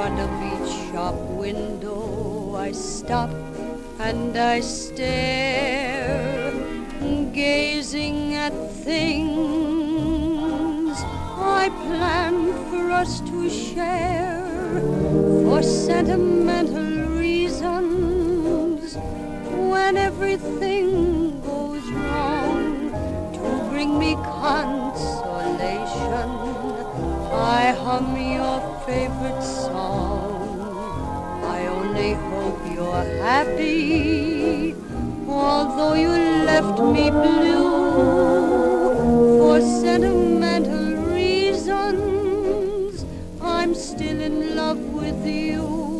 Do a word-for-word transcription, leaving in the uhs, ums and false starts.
front of each shop window I stop and I stare, gazing at things I planned for us to share. For sentimental reasons, when everything goes wrong, to bring me consolation, I hum your favorite song. I only hope you're happy, although you left me blue. For sentimental reasons, I'm still in love with you.